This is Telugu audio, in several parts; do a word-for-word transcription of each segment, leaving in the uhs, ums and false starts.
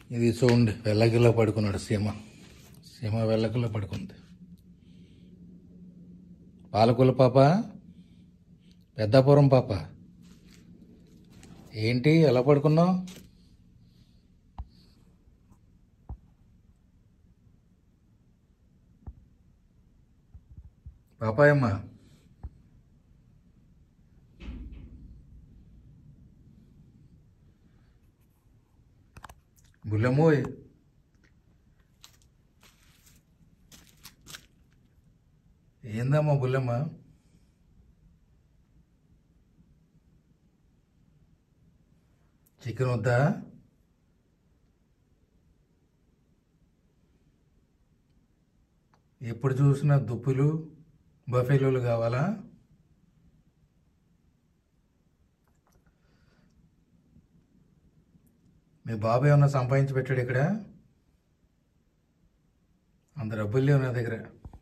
ఇది చూడండి, వెళ్ళకిలా పడుకున్నాడు సీమ. సీమ వెళ్ళకిలా పడుకుంది. పాలకుల పాప, పెద్దాపురం పాప, ఏంటి ఎలా పడుకున్నావు? పాపాయమ్మ, బుల్లెమ్మోయ్, ఏందమ్మా బుల్లెమ్మ? చికెన్ వద్దా? ఎప్పుడు చూసినా దుప్పులు బఫేలోలు కావాలా? మీ బాబు ఏమన్నా సంపాదించి పెట్టాడు ఇక్కడ? అంత డబ్బులు లేవు నా దగ్గర.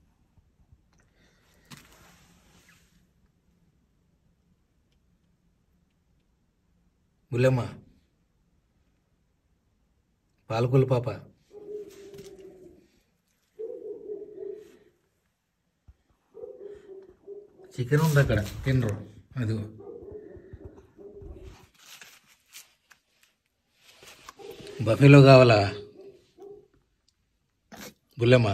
బుల్లెమ్మ, పాలకుల పాప, చికెన్ ఉంది అక్కడ, తినరు. అదిగో బఫేలో కావాలా బుల్లెమ్మ?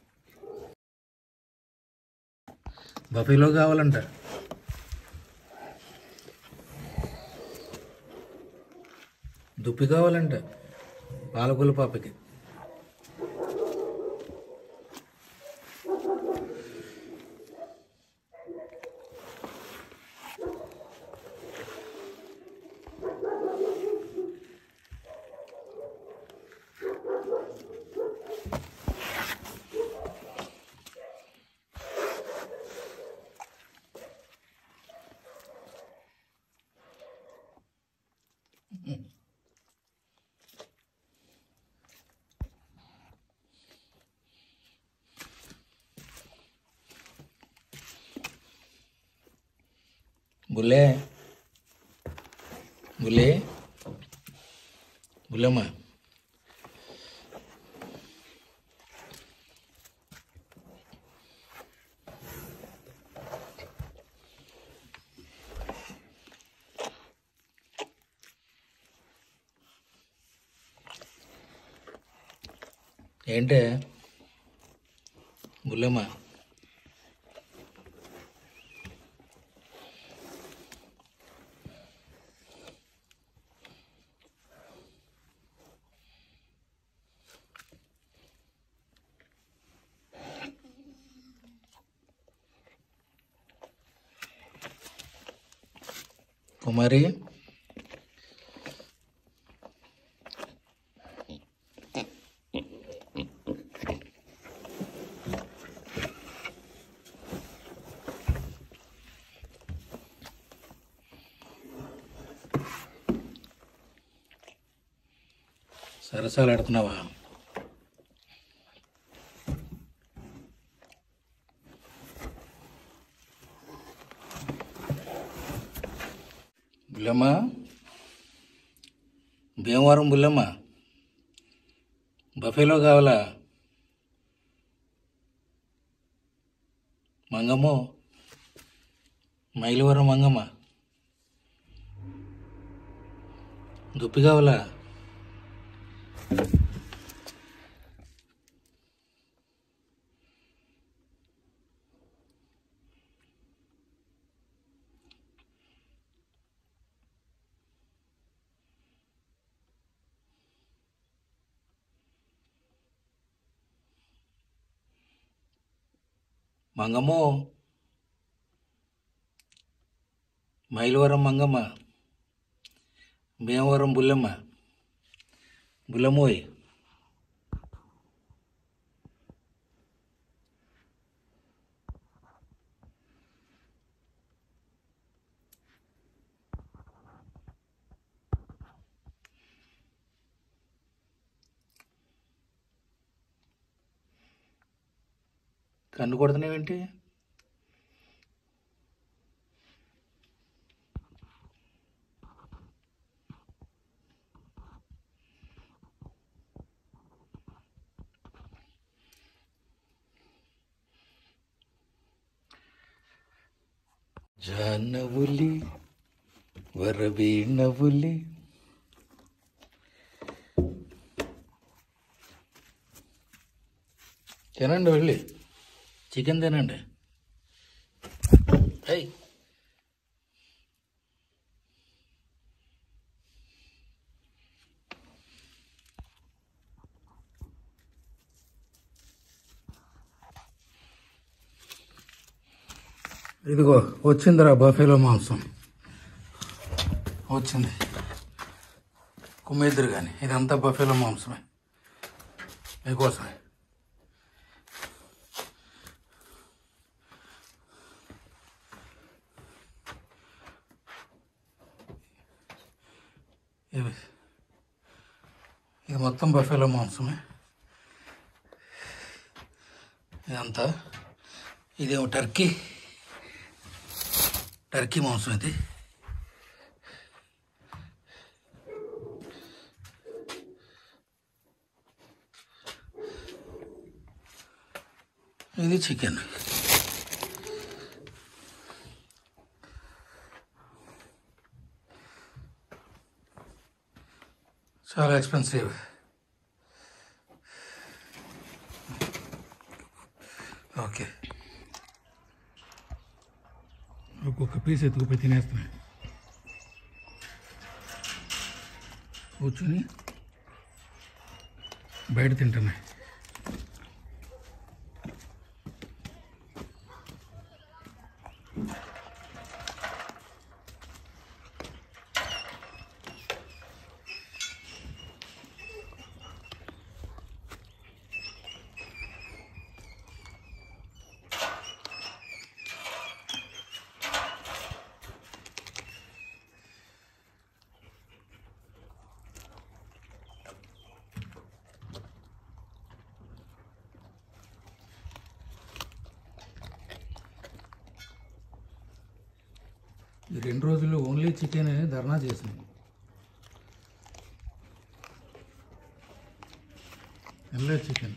బఫేలో కావాలంట. దుప్పి కావాలంట పాలకుల పాపకి. బుల్లే, బుల్లే, బుల్లెమ్మ, ఏంటే బుల్లెమ్మ? కుమారి, సరసాలు ఆడుతున్నావా? బుల్లెమ్మ, భీమవరం బుల్లెమ్మ, బఫేలో కావాలా? మంగమ్మో, మైలవరం మంగమ్మ, దుప్పి కావాలా? మంగమ్మో, మైలవరం మంగమ్మ, భీమవరం బుల్లెమ్మ, బుల్లెమ్మోయ్, కన్ను కొడుతున్నావేంటి? జానవులి వరవీణవులి తినండి, వెళ్ళి చికెన్ తినండి. అయ్యి ఇదిగో వచ్చిందిరా బఫేలో మాంసం వచ్చింది. కుమ్మేద్దరు కానీ ఇదంతా బఫేలో మాంసమే మీకోసమే. ఇది ఇది మొత్తం బఫేలో మాంసమే ఇదంతా. ఇదేమో టర్కీ టర్కీ మాంసం. ఇది ఇది చికెన్. చాలా ఎక్స్పెన్సివ్. ఓకే, ఒక్కొక్క పీస్ ఎత్తుకుపోయి తినేస్తున్నాయి. కూర్చుని బయట తింటున్నాయి. ఈ రెండు రోజులు ఓన్లీ చికెన్ అని ధర్నా చేసింది. ఎల్లే chicken.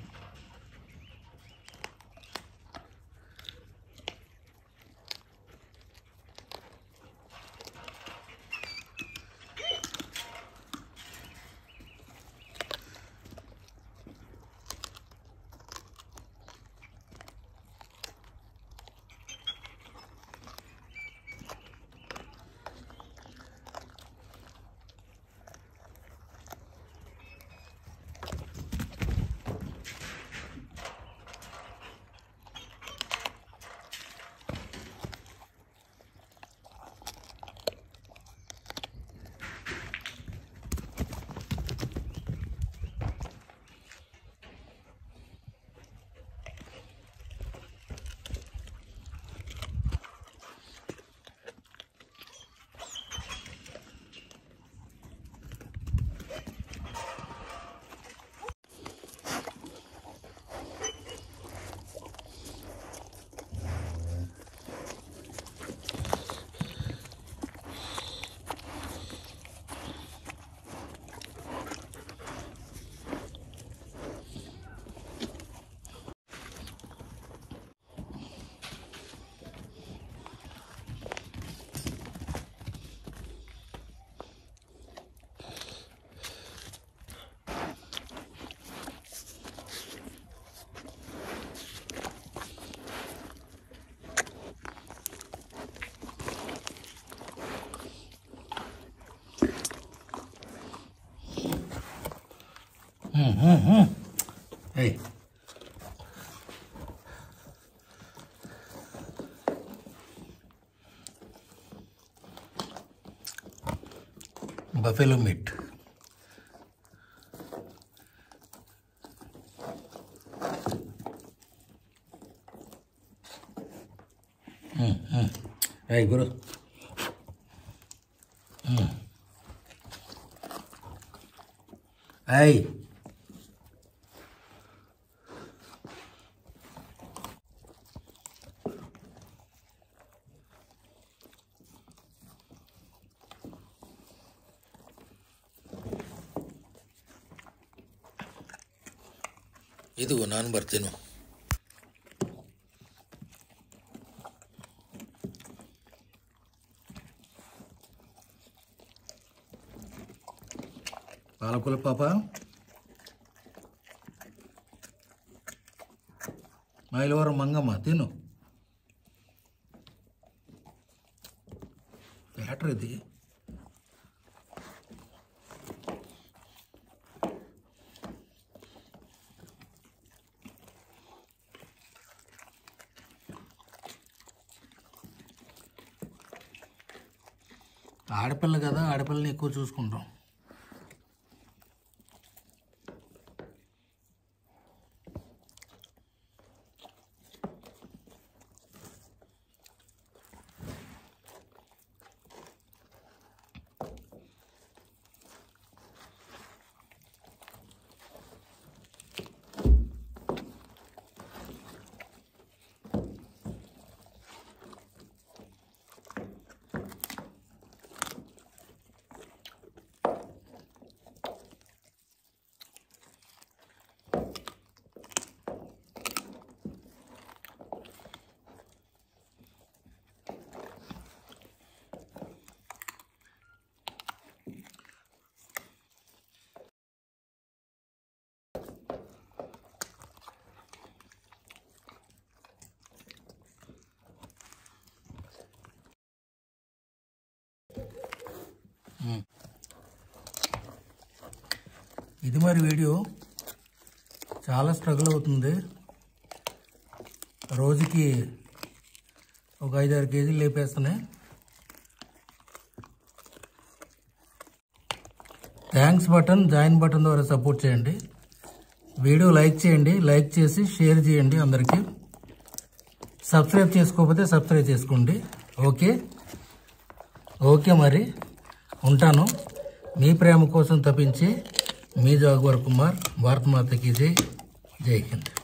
Hey. Buffalo meat. Hmm. Hmm. Hey, guru. Hmm. Hey. ಇದಿಗೋ ನಾನು ಬರ್ತೀನಿ. పాలకూర పాప మైలవరం మంగమ్మ తిను. బ్యాటర్ ఇది. ఆడపిల్ల కదా, ఆడపిల్లని ఎక్కువ చూసుకుంటాం. ఇది మరి వీడియో చాలా స్ట్రగుల్ అవుతుంది. రోజుకి ఒక ఐదారు కేజీలు లేపేస్తున్నాయి. థ్యాంక్స్ బటన్, జాయిన్ బటన్ ద్వారా సపోర్ట్ చేయండి. వీడియో లైక్ చేయండి, లైక్ చేసి షేర్ చేయండి అందరికీ. సబ్స్క్రైబ్ చేసుకోకపోతే సబ్స్క్రైబ్ చేసుకోండి. ఓకే ఓకే మరి ఉంటాను. మీ ప్రేమ కోసం తప్పించి మీ జాగువార్ కుమార్. భారత్ మాతకి జై. జై హింద్.